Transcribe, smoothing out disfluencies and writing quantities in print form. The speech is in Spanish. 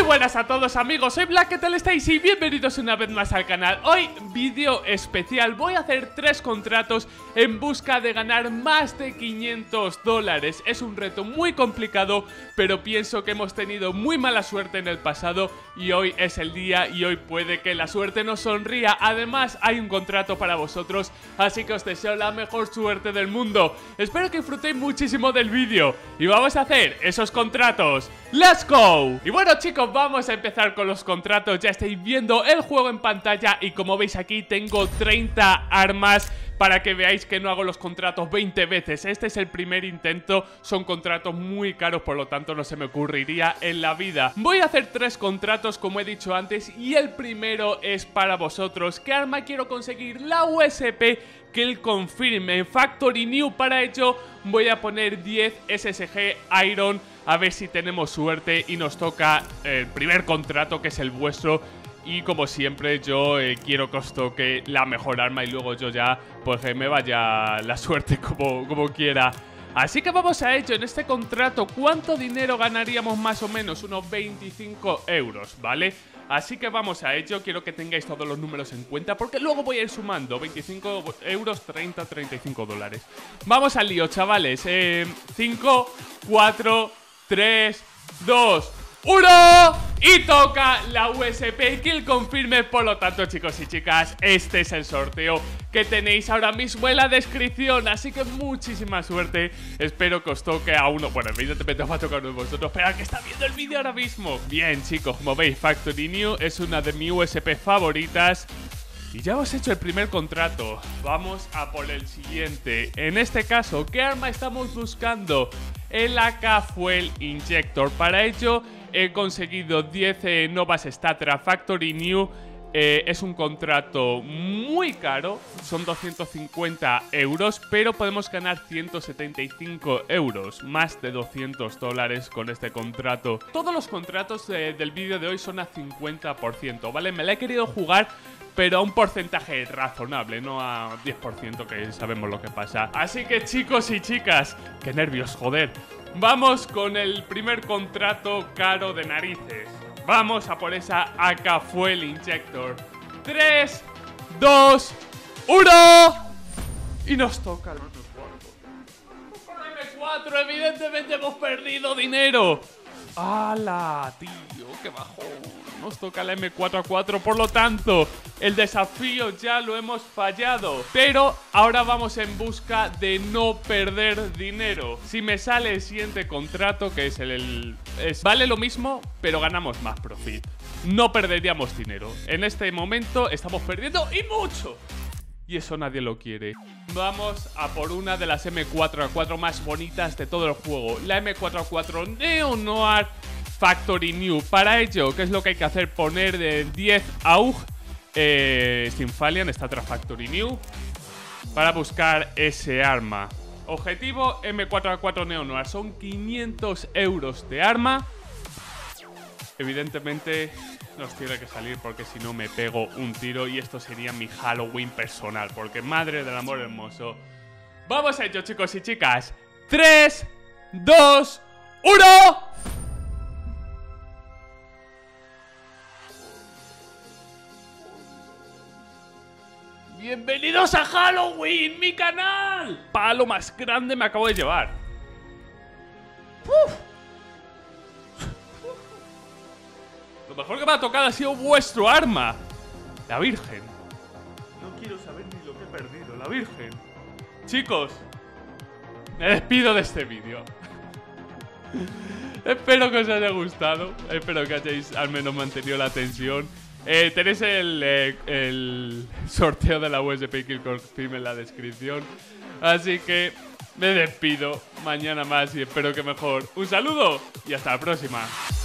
buenas a todos amigos, soy Black, ¿qué tal estáis? Y bienvenidos una vez más al canal. Hoy, vídeo especial, voy a hacer 3 contratos en busca de ganar más de $500. Es un reto muy complicado, pero pienso que hemos tenido muy mala suerte en el pasado y hoy es el día y hoy puede que la suerte nos sonría. Además, hay un contrato para vosotros, así que os deseo la mejor suerte del mundo. Espero que disfrutéis muchísimo del vídeo y vamos a hacer esos contratos. ¡Let's go! Y bueno chicos, vamos a empezar con los contratos. Ya estáis viendo el juego en pantalla y como veis aquí tengo 30 armas para que veáis que no hago los contratos 20 veces. Este es el primer intento, son contratos muy caros, por lo tanto no se me ocurriría en la vida. Voy a hacer 3 contratos como he dicho antes y el primero es para vosotros. ¿Qué arma quiero conseguir? La USP Kill Confirm en Factory New. Para ello voy a poner 10 SSG Iron, a ver si tenemos suerte y nos toca el primer contrato, que es el vuestro. Y como siempre yo quiero que os toque la mejor arma y luego yo ya pues que me vaya la suerte como quiera. Así que vamos a ello. En este contrato, ¿cuánto dinero ganaríamos más o menos? Unos 25 euros, ¿vale? Así que vamos a ello. Quiero que tengáis todos los números en cuenta porque luego voy a ir sumando. 25 euros, 30, 35 dólares. Vamos al lío, chavales. 5, 4, 3, 2, 1. Y toca la USP Kill Confirm. Por lo tanto, chicos y chicas, este es el sorteo que tenéis ahora mismo en la descripción. Así que muchísima suerte. Espero que os toque a uno. Bueno, evidentemente os va a tocar a uno de vosotros, pero al que está viendo el vídeo ahora mismo. Bien, chicos, como veis, Factory New es una de mis USP favoritas. Y ya hemos hecho el primer contrato. Vamos a por el siguiente. En este caso, ¿qué arma estamos buscando? El AK Fuel Injector. Para ello he conseguido 10 Novas Statra Factory New. Es un contrato muy caro, son 250 euros, pero podemos ganar 175 euros, más de 200 dólares con este contrato. Todos los contratos del vídeo de hoy son a 50%, ¿vale? Me la he querido jugar, pero a un porcentaje razonable, no a 10%, que sabemos lo que pasa. Así que chicos y chicas, qué nervios, joder. Vamos con el primer contrato caro de narices. Vamos a por esa AK Fuel Injector. 3, 2, 1. Y nos toca el M4. Evidentemente hemos perdido dinero. ¡Hala, tío! ¡Qué bajón! Nos toca la M4A4, por lo tanto, el desafío ya lo hemos fallado. Pero ahora vamos en busca de no perder dinero. Si me sale el siguiente contrato, que es vale lo mismo, pero ganamos más profit. No perderíamos dinero. En este momento estamos perdiendo y mucho. Y eso nadie lo quiere. Vamos a por una de las M4A4 más bonitas de todo el juego. La M4A4 Neo Noir Factory New. Para ello, ¿qué es lo que hay que hacer? Poner de 10 AUG Sinfalian Statra Factory New para buscar ese arma. Objetivo M4A4 Neo Noir. Son 500 euros de arma. Evidentemente nos tiene que salir porque si no me pego un tiro y esto sería mi Halloween personal, porque madre del amor hermoso. Vamos a ello, chicos y chicas. 3, 2, 1. Bienvenidos a Halloween, mi canal. Palo más grande me acabo de llevar. ¡Uf! Lo mejor que me ha tocado ha sido vuestro arma, la Virgen. No quiero saber ni lo que he perdido, la Virgen. Chicos, me despido de este vídeo. Espero que os haya gustado. Espero que hayáis al menos mantenido la tensión. Tenéis el sorteo de la USP Kill Confirm en la descripción. Así que me despido. Mañana más y espero que mejor. Un saludo y hasta la próxima.